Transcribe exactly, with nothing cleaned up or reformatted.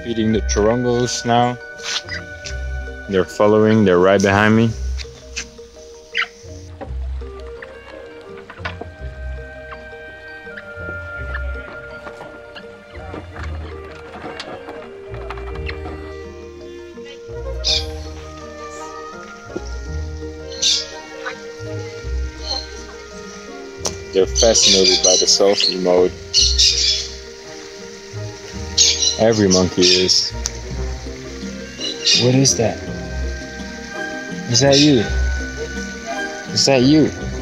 feeding the churungos now. They're following, they're right behind me. They're fascinated by the selfie mode. Every monkey is. What is that? Is that you? Is that you?